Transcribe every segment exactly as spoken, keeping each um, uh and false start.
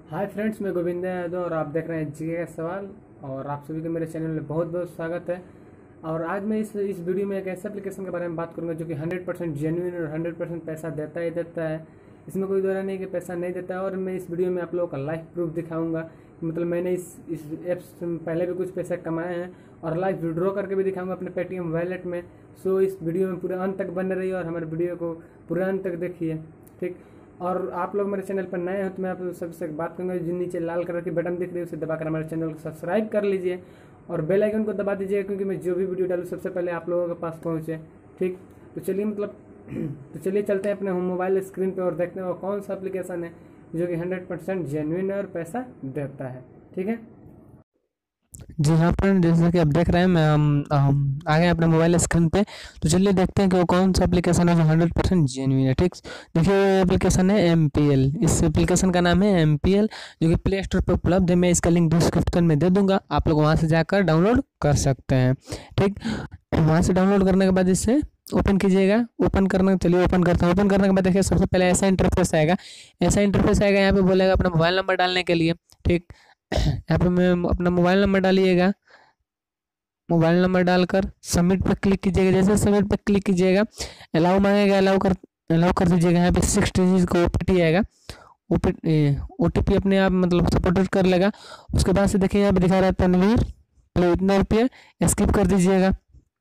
Hi friends, मैं गोविंदा यादव और आप देख रहे हैं जीके का सवाल। और आप सभी को मेरे चैनल में बहुत बहुत स्वागत है। और आज मैं इस इस वीडियो में एक ऐसे एप्लीकेशन के बारे में बात करूंगा जो कि हंड्रेड परसेंट जेन्युइन और हंड्रेड परसेंट पैसा देता ही देता है। इसमें कोई दो राय नहीं कि पैसा नहीं देता है। और मैं इस वीडियो में आप लोगों का लाइव प्रूफ दिखाऊंगा। मतलब मैंने इस इस ऐप्स में पहले भी कुछ पैसे कमाए हैं और लाइव विड्रॉ करके भी दिखाऊंगा अपने पेटीएम वॉलेट में। सो इस वीडियो में पूरे अंत तक बने रहिए और हमारे वीडियो को पूरे अंत तक देखिए, ठीक। और आप लोग मेरे चैनल पर नए हो तो मैं आप लोग सबसे एक बात करूँगा, जो नीचे लाल कलर की बटन दिख रही है उसे दबाकर हमारे चैनल को सब्सक्राइब कर लीजिए और बेल आइकन को दबा दीजिए, क्योंकि मैं जो भी वीडियो डालूँ सबसे पहले आप लोगों के पास पहुँचे, ठीक। तो चलिए मतलब तो चलिए चलते हैं अपने मोबाइल स्क्रीन पे और देखते हैं वो कौन सा एप्लीकेशन है जो कि हंड्रेड परसेंट जेन्युइन है और पैसा देता है, ठीक है। जी हाँ फ्रेंड, जैसा कि आप देख रहे हैं मैं हम, हम आ गए अपने मोबाइल स्क्रीन पे। तो चलिए देखते हैं कि वो कौन सा एप्लीकेशन है जो हंड्रेड परसेंट जेन्युइन है, ठीक। देखिए ये एप्लीकेशन है एम पी एल। इस एप्लीकेशन का नाम है एम पी एल, जो कि प्ले स्टोर पर उपलब्ध है। मैं इसका लिंक डिस्क्रिप्शन में दे दूंगा, आप लोग वहाँ से जाकर डाउनलोड कर सकते हैं, ठीक। वहाँ से डाउनलोड करने के बाद इसे ओपन कीजिएगा। ओपन करना चलिए ओपन करते हैं। ओपन करने के बाद देखिए सबसे पहले ऐसा इंटरफेस आएगा। ऐसा इंटरफेस आएगा, यहाँ पे बोलेगा अपना मोबाइल नंबर डालने के लिए, ठीक। यहाँ पे मैं अपना मोबाइल नंबर डालिएगा। मोबाइल नंबर डालकर सबमिट पर क्लिक कीजिएगा। जैसे सबमिट पर क्लिक कीजिएगा, अलाउ मांगेगा, अलाउ कर अलाउ कर दीजिएगा। यहाँ पे सिक्स डिजिट का ओ पी टी आएगा। ओ टी पी अपने आप मतलब सपोर्टेड कर लेगा। उसके बाद से देखिए यहाँ पे दिखा रहा है तनवीर, पहले इतना रुपये स्किप कर दीजिएगा।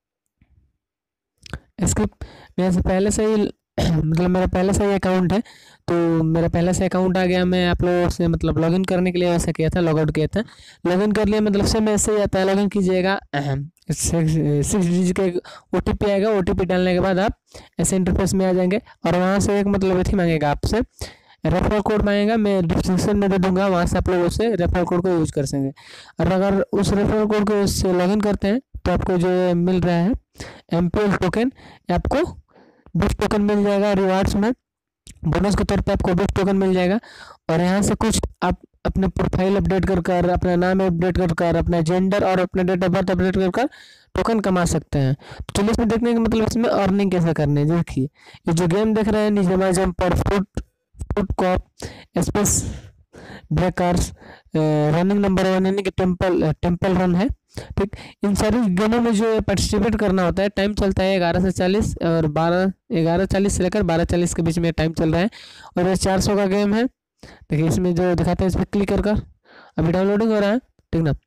स्किप मेरे से पहले से ही मतलब मेरा पहले से ही अकाउंट है, तो मेरा पहले से अकाउंट आ गया। मैं आप लोगों से मतलब लॉगिन करने के लिए वैसे किया था, लॉग आउट किया था। लॉगिन कर लिया मतलब से ऐसे ही आता है। लॉगिन कीजिएगा, सिक्स डिजिट का एक ओ टी पी आएगा। ओ टी पी डालने के बाद आप ऐसे इंटरफेस में आ जाएंगे और वहाँ से एक मतलब एथी मांगेगा, आपसे रेफरल कोड मांगेगा। मैं डिस्क्रिप्शन में दे दूंगा, वहाँ से आप लोग उसे रेफरल कोड को यूज कर सकेंगे। और अगर उस रेफरल कोड को उससे लॉगिन करते हैं तो आपको जो मिल रहा है एम पी एल टोकन, आपको बीस टोकन मिल जाएगा रिवार्ड्स में। बोनस के तौर पे आपको बीस टोकन मिल जाएगा। और यहाँ से कुछ आप अपने प्रोफाइल अपडेट कर कर अपना नाम अपडेट कर कर अपना जेंडर और अपना डेट ऑफ बर्थ अपडेट कर कर टोकन कमा सकते हैं। तो चलिए इसमें देखने का मतलब इसमें अर्निंग कैसे करनी है। देखिए ये जो गेम देख रहे हैं नीचे जंप पर foot foot cop space breakers running number one यानी कि टेम्पल टेम्पल रन है, ठीक। इन सारी गेमों में जो पार्टिसिपेट करना होता है, टाइम चलता है ग्यारह से चालीस और बारह ग्यारह चालीस से लेकर बारह चालीस के बीच में टाइम चल रहा है। और ये चार सौ का गेम है। देखिए इसमें जो दिखाते हैं इस पर क्लिक कर कर अभी डाउनलोडिंग हो रहा है, ठीक ना।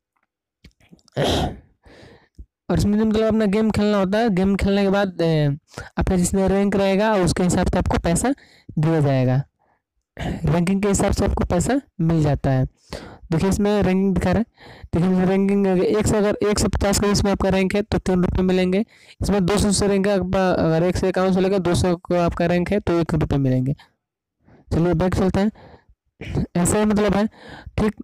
और इसमें मतलब अपना गेम खेलना होता है। गेम खेलने के बाद आपका जिसमें रैंक रहेगा उसके हिसाब से आपको पैसा दिया जाएगा। रैंकिंग के हिसाब से आपको पैसा मिल जाता है। देखिए इसमें रैंकिंग दिखा रहा है। देखिए रैंकिंग एक से अगर एक सौ पचास का इसमें आपका रैंक है तो तीन रुपये मिलेंगे। इसमें दो सौ से रैंक है, अगर एक से इक्यावन से लेकर दो सौ का आपका रैंक है तो एक रुपये मिलेंगे। चलिए बैक चलते हैं। ऐसा ही मतलब है, ठीक।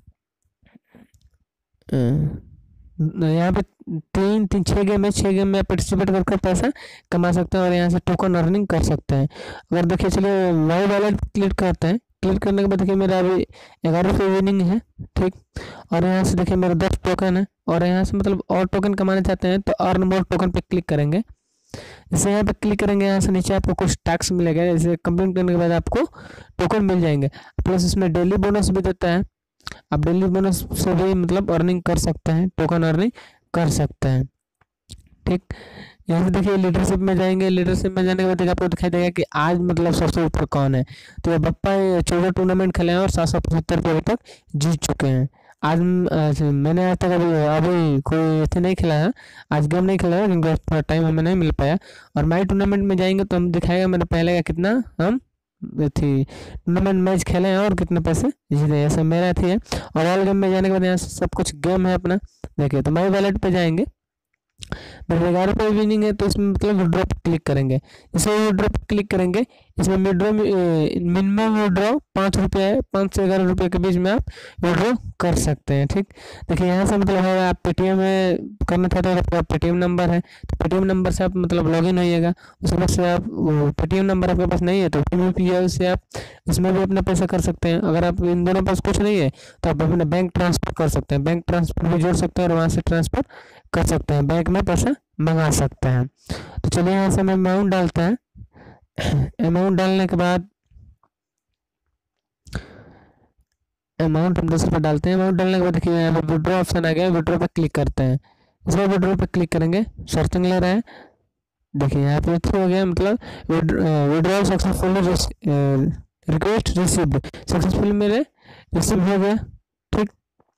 यहाँ पे तीन तीन छः गेम है। छः गेम में पार्टिसिपेट करके पैसा कमा सकते हैं और यहाँ से टोकन अर्निंग कर सकते हैं। अगर देखिए चलिए माई वॉलेट क्लिक करते हैं। क्लिक करने के बाद देखिए मेरा अभी ग्यारह रुपये विनिंग है, ठीक। और यहाँ से देखिए मेरा दस टोकन है। और यहाँ से मतलब और टोकन कमाना चाहते हैं तो अर्न मोर टोकन पे क्लिक करेंगे। जैसे यहाँ पे क्लिक करेंगे, यहाँ से नीचे आपको कुछ टैक्स मिलेगा। जैसे कंप्लीट करने के बाद आपको टोकन मिल जाएंगे। प्लस इसमें डेली बोनस भी देता है। आप डेली बोनस से भी मतलब अर्निंग कर सकते हैं, टोकन अर्निंग कर सकते हैं, ठीक। यहाँ से देखिए लीडरशिप में जाएंगे। लीडरशिप में जाने के बाद आपको दिखाई देगा कि आज मतलब सबसे ऊपर कौन है। तो ये बप्पा चौदह टूर्नामेंट खेले हैं और सात सौ पचहत्तर रुपये तक जीत चुके हैं। आज मैंने आज तक अभी अभी कोई ऐसे नहीं खेला है, आज गेम नहीं खेला है क्योंकि थोड़ा टाइम हमें नहीं मिल पाया। और माई टूर्नामेंट में जाएंगे तो हम दिखाएगा मैंने पहले का कितना हम थी टूर्नामेंट मैच खेले हैं और कितने पैसे जीते हैं। ऐसा मेरा थी है। और ऑल गेम में जाने के बाद यहाँ से सब कुछ गेम है अपना। देखिए तो माई वॉलेट पे जाएंगे, मेरे ग्यारह रुपये विनिंग है तो इसमें मतलब विड्रॉ पर क्लिक करेंगे। जैसे विड्रॉ पर क्लिक करेंगे इसमें विड्रॉ मिनिमम विड्रॉ पाँच रुपये है। पाँच से ग्यारह रुपये के बीच में आप विड्रॉ कर सकते हैं, ठीक। देखिए यहाँ से मतलब है आप पेटीएम में करना चाहते हैं तो पेटीएम नंबर है तो पेटीएम नंबर से आप मतलब लॉगिन होइएगा। उसके बाद से आप पेटीएम नंबर आपके पास नहीं है तो पेटीएम पी है उससे आप इसमें भी अपना पैसा कर सकते हैं। अगर आप इन दोनों पास कुछ नहीं है तो आप अपना बैंक ट्रांसफ़र कर सकते हैं। बैंक ट्रांसफ़र भी जोड़ सकते हैं और वहाँ से ट्रांसफ़र कर सकते हैं, बैंक में पैसा मंगा सकते हैं। तो चलिए यहाँ से हम अमाउंट डालते हैं। अमाउंट डालने के बाद अमाउंट हम दस रुपये डालते हैं। अमाउंट डालने के बाद देखिए यहाँ पे विड्रॉ ऑप्शन आ गया, विड्रॉ पे क्लिक करते हैं। इसमें विड्रॉ पे क्लिक करेंगे, सर्चिंग ले रहा है, देखिए यहाँ पे अच्छा हो गया, मतलब withdraw successful, request received, successful मेरे रिसीव हो गया। ठीक,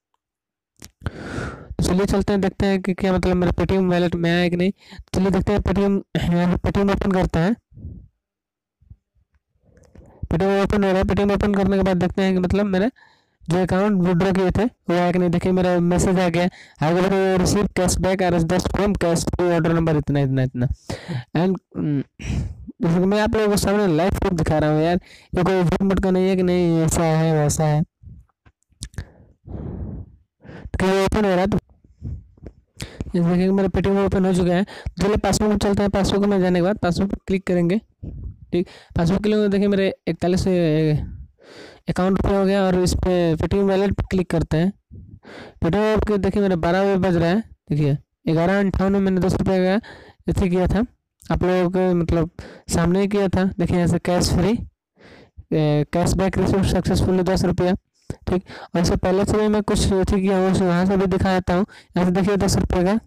तो चलिए चलते हैं, देखते हैं कि क्या मतलब मेरा पेटीएम वैलेट में आया कि नहीं। चलिए देखते हैं, पेटीएम पेटीएम ओपन करते हैं। पेटीएम ओपन हो रहा है। पेटीएम ओपन करने के बाद देखते हैं कि मतलब मेरे जो अकाउंट विड्रॉ किए थे वो आया कि नहीं। देखिए मेरा मैसेज आ गया, I receive cashback R S दस फ्रॉम कैश ऑर्डर नंबर इतना इतना इतना। एंड जैसे कि मैं आप लोगों को सामने लाइव प्रूफ दिखा रहा हूँ यार, ये कोई झूठ मूठ का नहीं है कि नहीं ऐसा है वैसा है। तो ओपन हो रहा है, तो जैसे देखिए मेरा पेटीएम ओपन हो चुका है। चलिए पासवर्ड में चलते हैं। पासवर्ड में जाने के बाद पासवर्ड पर क्लिक करेंगे। ठीक, पासवर्ड क्लिक होगा, देखिए मेरे इकतालीस अकाउंट पे हो गया, और इस पर पेटीएम वैलेट पर क्लिक करते हैं। पेटीएम के देखिए मेरा बारह बजे बज रहा है, देखिए ग्यारह अंठावन में मैंने दस रुपये का ऐसे किया था, आप लोगों को मतलब सामने ही किया था। देखिए यहाँ से cash free cashback receive successfully दस रुपया। ठीक, और इससे पहले से भी मैं कुछ ठीक किया हूँ, वहाँ से भी दिखा देता हूँ। यहाँ से देखिए दस रुपये का।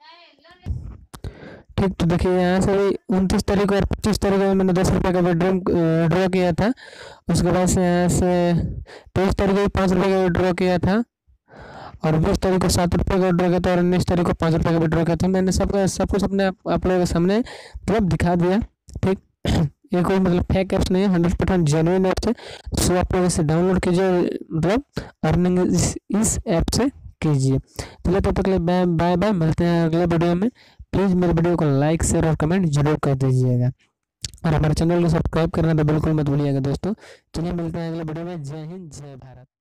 ठीक, तो देखिए यहाँ से भी उनतीस तारीख और पच्चीस तारीख को मैंने दस रुपये का विड्रॉ विड्रॉ किया था। उसके बाद से यहाँ से तेईस तारीख को पाँच रुपये का विड्रॉ किया था, और बीस तारीख को सात रुपये का विड्रॉ किया था, और उन्नीस तारीख को पाँच रुपये का विड्रॉ किया था। मैंने सब सब कुछ अपने आप, आप लोगों के सामने मतलब दिखा दिया। ठीक, ये कोई मतलब फेक ऐप्स नहीं है, हंड्रेड परसेंट जेन्युइन ऐप्स है। सो आप लोग इसे डाउनलोड कीजिए, मतलब अर्निंग इस इस ऐप से कीजिए। चलिए तब तक बाय बाय बाय, मिलते हैं अगले वीडियो में। प्लीज़ मेरे वीडियो को लाइक शेयर और कमेंट जरूर कर दीजिएगा, और हमारे चैनल को सब्सक्राइब करना तो बिल्कुल मत भूलिएगा दोस्तों। चलिए मिलते हैं अगले वीडियो में। जय हिंद, जय भारत।